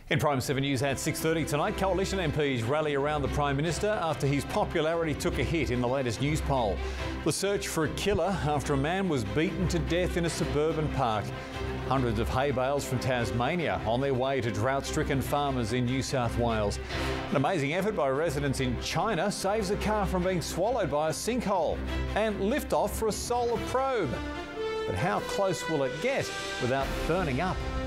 In Prime7 News at 6:30 tonight, Coalition MPs rally around the Prime Minister after his popularity took a hit in the latest news poll. The search for a killer after a man was beaten to death in a suburban park. Hundreds of hay bales from Tasmania on their way to drought-stricken farmers in New South Wales. An amazing effort by residents in China saves a car from being swallowed by a sinkhole. And lift-off for a solar probe. But how close will it get without burning up?